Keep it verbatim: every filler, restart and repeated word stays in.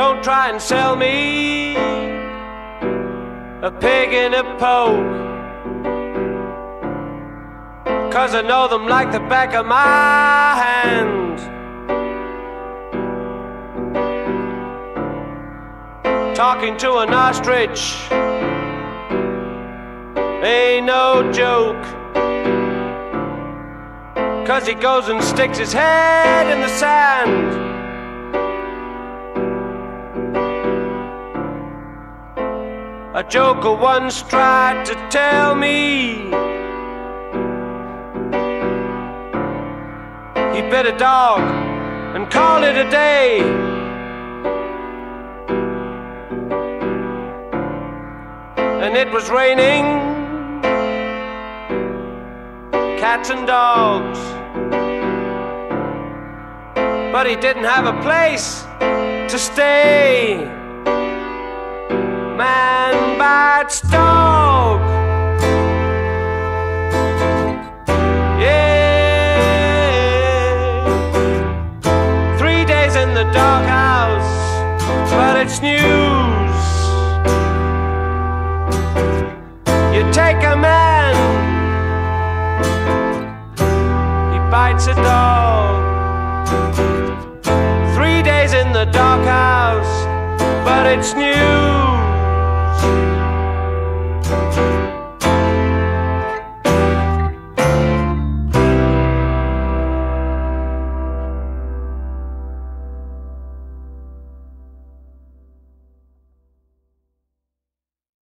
Don't try and sell me a pig in a poke, 'cause I know them like the back of my hand. Talking to an ostrich ain't no joke, 'cause he goes and sticks his head in the sand. A joker once tried to tell me he bit a dog and called it a day. And it was raining cats and dogs, but he didn't have a place to stay. Man bites dog. Yeah. Three days in the doghouse, but it's news. You take a man, he bites a dog. Three days in the doghouse, but it's news.